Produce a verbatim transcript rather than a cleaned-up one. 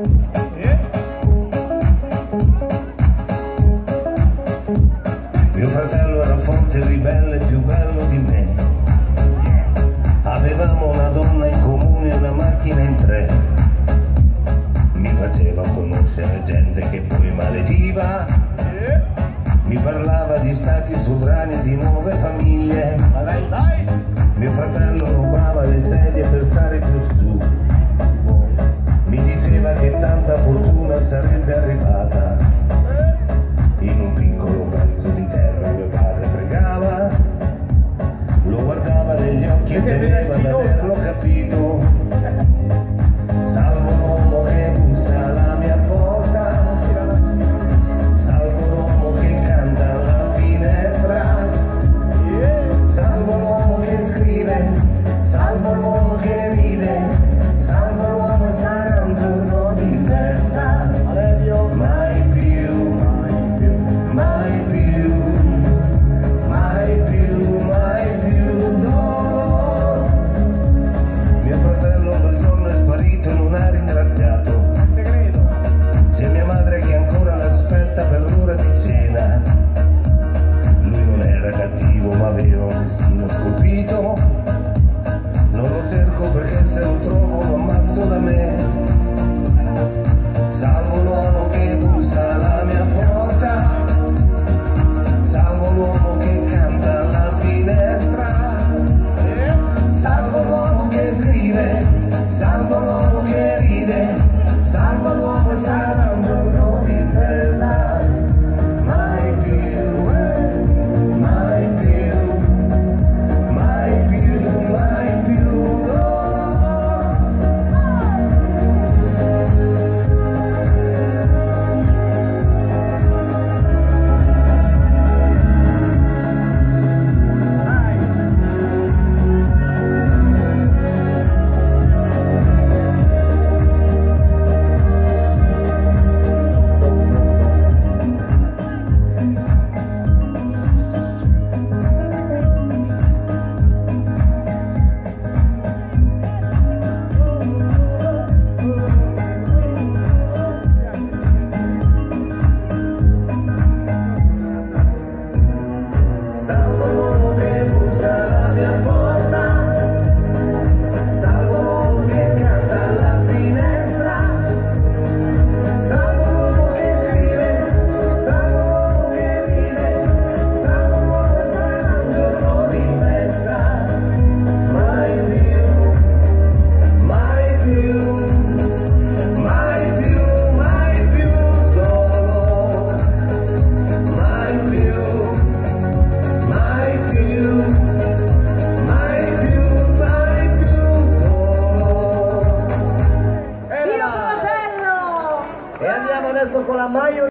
Mio fratello era forte, ribelle, più bello di me. Avevamo una donna in comune e una macchina in tre. Mi faceva conoscere gente che poi malediva. Mi parlava di stati sovrani e di nuove famiglie. Mio fratello rubava le sedie per stare più su. Mi diceva che tanta fortuna sarebbe arrivata. In un piccolo pezzo di terra mio padre pregava. Lo guardava negli occhi e temeva di averlo capito. Salvo l'uomo che bussa alla mia porta. Salvo l'uomo che canta alla finestra. Salvo l'uomo che scrive. Salvo l'uomo che ride. Salvo l'uomo e sarà un giorno di festa. Mai più, mai più, mai più, mai più, no. Mio fratello quel giorno è sparito e non ha ringraziato. C'è mia madre che ancora l'aspetta per l'ora di cena. Lui non era cattivo ma aveva un destino scolpito. Non lo cerco perché se lo trovo lo ammazzo da me. Salvo l'uomo che bussa alla mia porta. Salvo l'uomo che canta alla finestra. Salvo l'uomo che scrive. Salvo l'uomo che ride. Salvo l'uomo e sarà un giorno di festa. Mai più, mai più, mai più, mai più, no. Salvo l'uomo che bussa alla mia porta. Salvo l'uomo che canta alla finestra. Salvo l'uomo che scrive. Salvo l'uomo che ride. Salvo l'uomo e sarà un giorno di festa. Mai più, mai più, mai più, mai più dolore. Mai più. Mai più, mai più, mai più dolore. Mio fratello! E andiamo adesso con la Maio.